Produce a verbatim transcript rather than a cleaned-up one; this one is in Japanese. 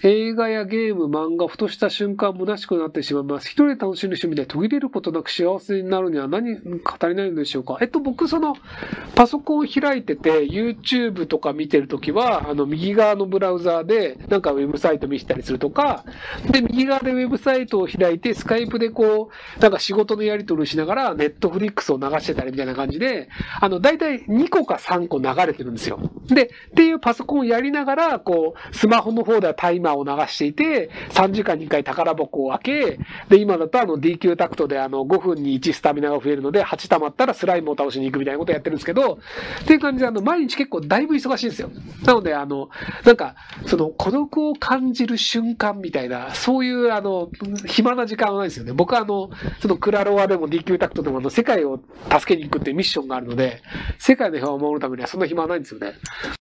映画やゲーム、漫画、ふとした瞬間虚しくなってしまいます。一人で楽しむ趣味で途切れることなく幸せになるには何か足りないのでしょうか。えっと、僕、その、パソコンを開いてて、YouTube とか見てるときは、あの、右側のブラウザーで、なんかウェブサイト見せたりするとか、で、右側でウェブサイトを開いて、スカイプでこう、なんか仕事のやり取りしながら、ネットフリックスを流してたりみたいな感じで、あの、だいたいにこかさんこ流れてるんですよ。で、っていうパソコンをやりながら、こう、スマホの方ではタイマーを流していて、さんじかんにいっかい宝箱を開け、で、今だとあの ディーキュー タクトであのごふんにいちスタミナが増えるので、はち溜まったらスライムを倒しに行くみたいなことをやってるんですけど、っていう感じであの、毎日結構だいぶ忙しいんですよ。なのであの、なんか、その孤独を感じる瞬間みたいな、そういうあの、暇な時間はないですよね。僕はあの、そのクラロワでも ディーキュー タクトでもあの、世界を助けに行くっていうミッションがあるので、世界の平和を守るためにはそんな暇はないんですよね。